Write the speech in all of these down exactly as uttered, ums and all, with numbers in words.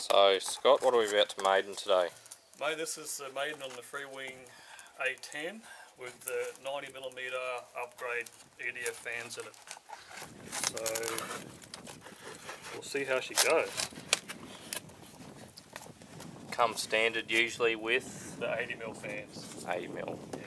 So Scott, what are we about to Maiden today? Mate, this is the Maiden on the Freewing A ten with the ninety millimeter upgrade E D F fans in it. So we'll see how she goes. Comes standard usually with The eighty mil fans. eighty mil. Yeah.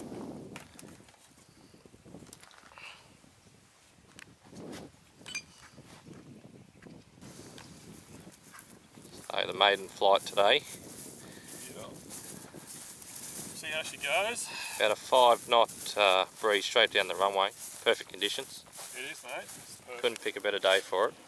So the maiden flight today. Yeah. See how she goes. About a five knot uh, breeze straight down the runway. Perfect conditions. It is, mate. It's perfect. Couldn't pick a better day for it.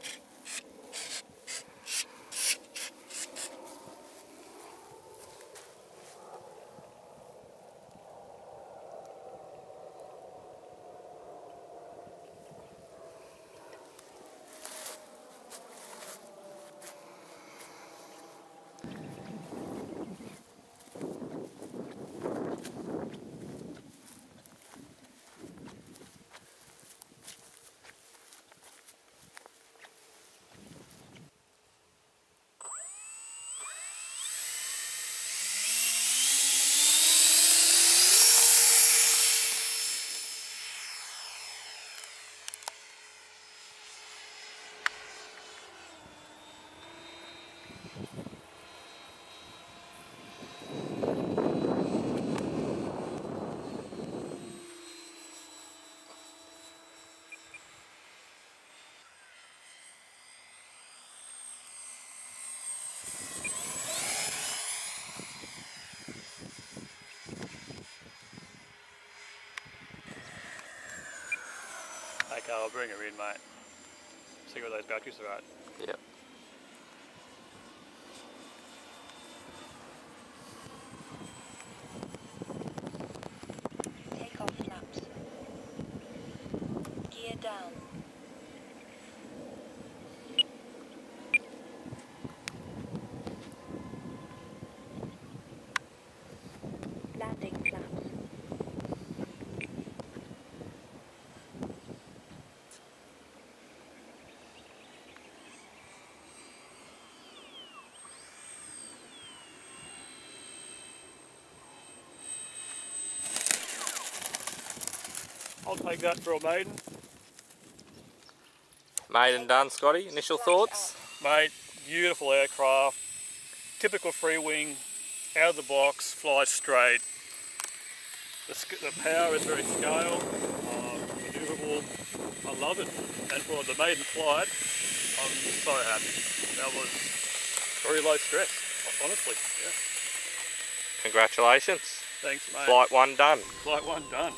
Okay, I'll bring her in, mate. See where those batteries are at. Yep. Take off flaps. Gear down. Landing flaps. I'll take that for a Maiden. Maiden done, Scotty. Initial thoughts? Mate, beautiful aircraft. Typical Freewing, out of the box, flies straight. The, the power is very scale, uh, manoeuvrable. I love it. And for the maiden flight, I'm so happy. That was very low stress, honestly. Yeah. Congratulations. Thanks, mate. Flight one done. Flight one done.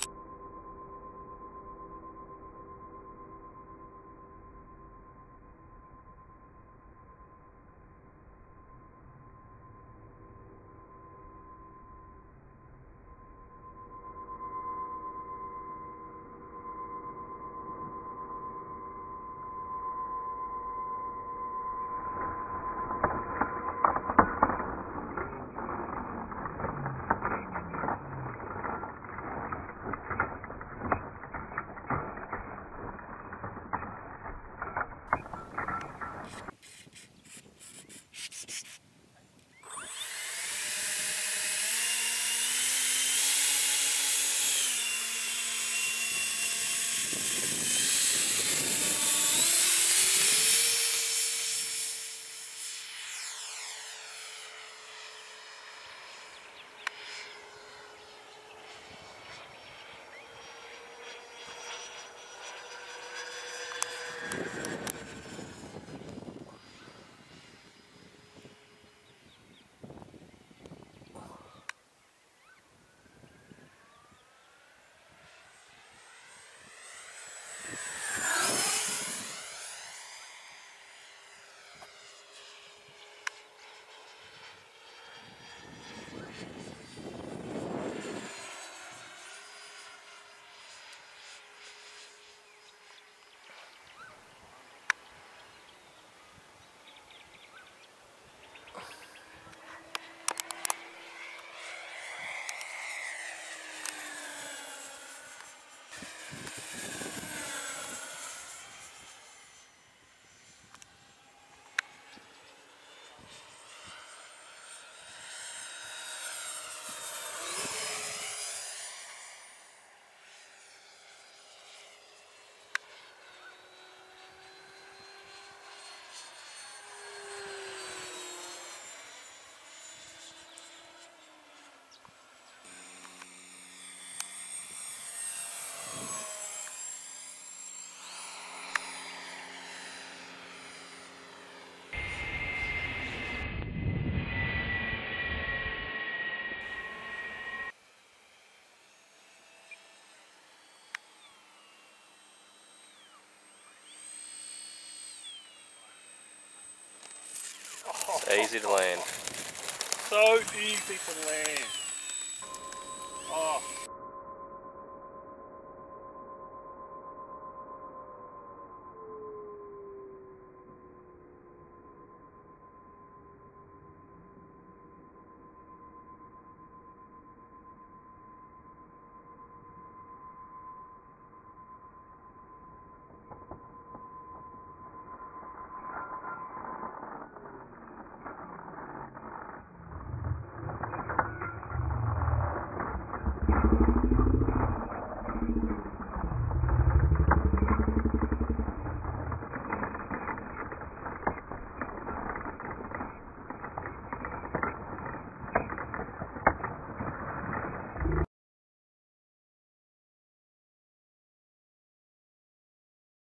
Easy to land. So easy to land. Oh.